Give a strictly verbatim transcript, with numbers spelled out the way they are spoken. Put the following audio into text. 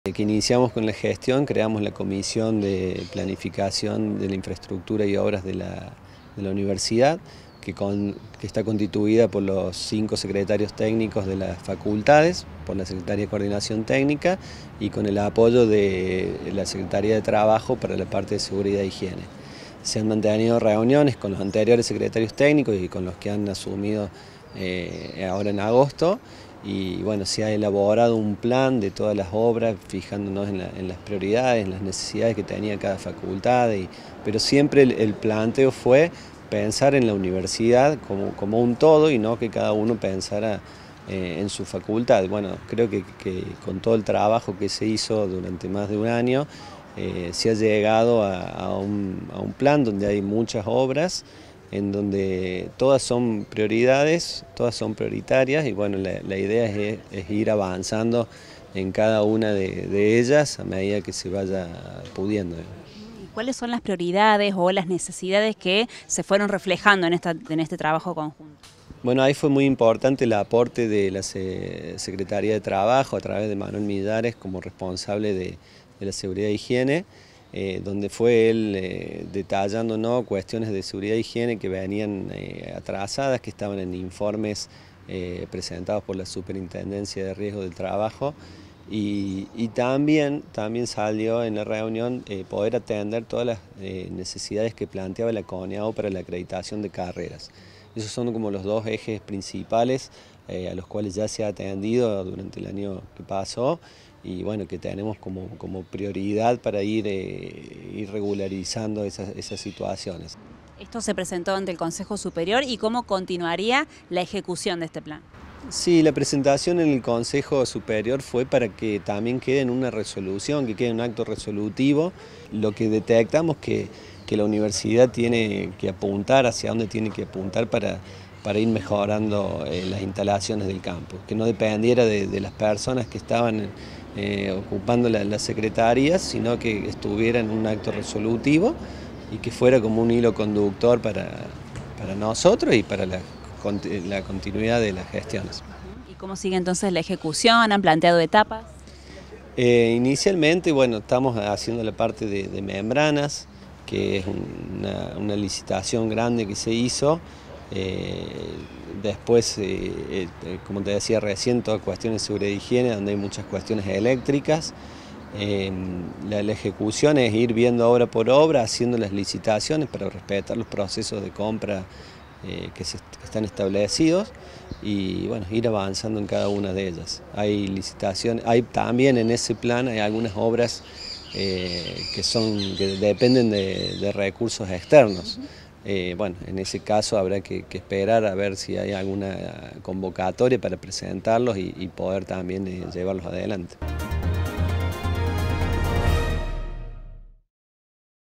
Desde que iniciamos con la gestión, creamos la Comisión de Planificación de la Infraestructura y Obras de la, de la Universidad, que, con, que está constituida por los cinco secretarios técnicos de las facultades, por la Secretaría de Coordinación Técnica y con el apoyo de la Secretaría de Trabajo para la parte de Seguridad e Higiene. Se han mantenido reuniones con los anteriores secretarios técnicos y con los que han asumido eh, ahora en agosto. Y bueno, se ha elaborado un plan de todas las obras, fijándonos en, la, en las prioridades, en las necesidades que tenía cada facultad, y, pero siempre el, el planteo fue pensar en la universidad como, como un todo y no que cada uno pensara eh, en su facultad. Bueno, creo que, que con todo el trabajo que se hizo durante más de un año, eh, se ha llegado a, a, un, a un plan donde hay muchas obras, en donde todas son prioridades, todas son prioritarias y bueno, la, la idea es, es ir avanzando en cada una de, de ellas a medida que se vaya pudiendo. ¿Cuáles son las prioridades o las necesidades que se fueron reflejando en, esta, en este trabajo conjunto? Bueno, ahí fue muy importante el aporte de la Secretaría de Trabajo a través de Manuel Millares como responsable de, de la Seguridad e Higiene, Eh, donde fue él eh, detallándonos cuestiones de seguridad e higiene que venían eh, atrasadas, que estaban en informes eh, presentados por la Superintendencia de Riesgo del Trabajo, y, y también, también salió en la reunión eh, poder atender todas las eh, necesidades que planteaba la CONEAU para la acreditación de carreras. Esos son como los dos ejes principales eh, a los cuales ya se ha atendido durante el año que pasó y bueno, que tenemos como, como prioridad para ir, eh, ir regularizando esas, esas situaciones. Esto se presentó ante el Consejo Superior y ¿cómo continuaría la ejecución de este plan? Sí, la presentación en el Consejo Superior fue para que también quede en una resolución, que quede en un acto resolutivo, lo que detectamos que, que la universidad tiene que apuntar, hacia dónde tiene que apuntar para, para ir mejorando eh, las instalaciones del campus, que no dependiera de, de las personas que estaban eh, ocupando la, las secretarías, sino que estuviera en un acto resolutivo y que fuera como un hilo conductor para, para nosotros y para la la continuidad de las gestiones. ¿Y cómo sigue entonces la ejecución? ¿Han planteado etapas? Eh, inicialmente, bueno, estamos haciendo la parte de, de membranas, que es una, una licitación grande que se hizo. Eh, después, eh, eh, como te decía recién, todas cuestiones de seguridad e higiene, donde hay muchas cuestiones eléctricas. Eh, la, la ejecución es ir viendo obra por obra, haciendo las licitaciones para respetar los procesos de compra Eh, que, se, que están establecidos y bueno, ir avanzando en cada una de ellas. Hay licitaciones, hay también en ese plan hay algunas obras eh, que, son, que dependen de, de recursos externos. Eh, bueno, en ese caso habrá que, que esperar a ver si hay alguna convocatoria para presentarlos y, y poder también eh, llevarlos adelante.